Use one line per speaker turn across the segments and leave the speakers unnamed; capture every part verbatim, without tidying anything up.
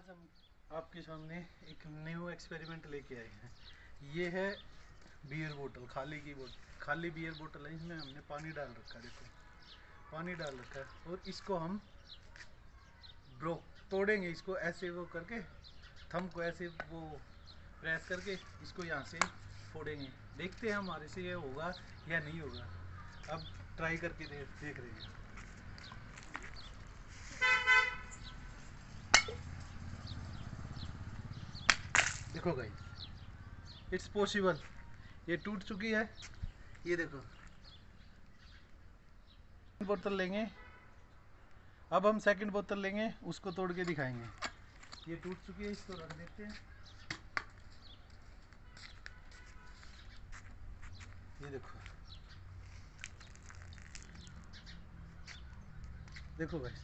आज हम आपके सामने एक न्यू एक्सपेरिमेंट लेके आए हैं। ये है बियर बोतल, खाली की बोतल, खाली बियर बोतल है। इसमें हमने पानी डाल रखा है, देखो पानी डाल रखा है। और इसको हम ब्रो तोड़ेंगे, इसको ऐसे वो करके थंब को ऐसे वो प्रेस करके इसको यहाँ से फोड़ेंगे। देखते हैं हमारे से ये होगा या नहीं होगा। अब ट्राई करके दे, देख रहे हैं। देखो गाइस, इट्स पॉसिबल। ये टूट चुकी है, ये देखो। बोतल लेंगे, अब हम सेकंड बोतल लेंगे, उसको तोड़ के दिखाएंगे। ये टूट चुकी है, इसको रख देते हैं। ये देखो, देखो भाई,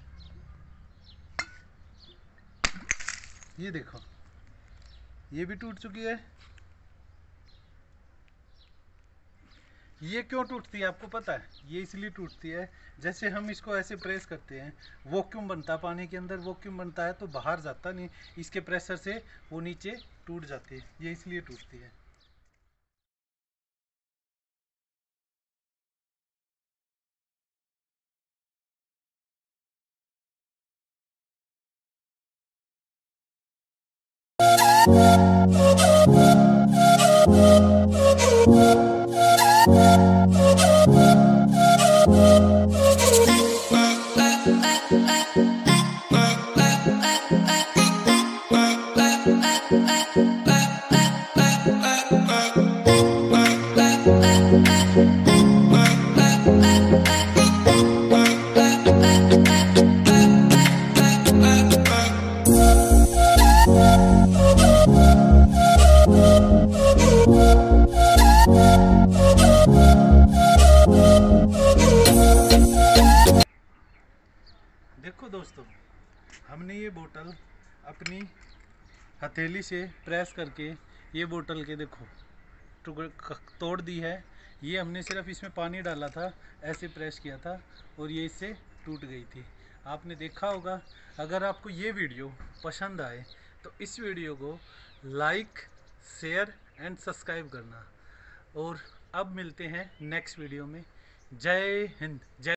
ये देखो, ये भी टूट चुकी है। ये क्यों टूटती है आपको पता है? ये इसलिए टूटती है, जैसे हम इसको ऐसे प्रेस करते हैं, वॉक्यूम बनता है पानी के अंदर। वॉक्यूम बनता है तो बाहर जाता नहीं, इसके प्रेशर से वो नीचे टूट जाती है। ये इसलिए टूटती है। देखो दोस्तों, हमने ये बोतल अपनी हथेली से प्रेस करके ये बोतल के देखो तोड़ दी है। ये हमने सिर्फ इसमें पानी डाला था, ऐसे प्रेस किया था और ये इससे टूट गई थी। आपने देखा होगा। अगर आपको ये वीडियो पसंद आए तो इस वीडियो को लाइक, शेयर एंड सब्सक्राइब करना। और अब मिलते हैं नेक्स्ट वीडियो में। जय हिंद, जय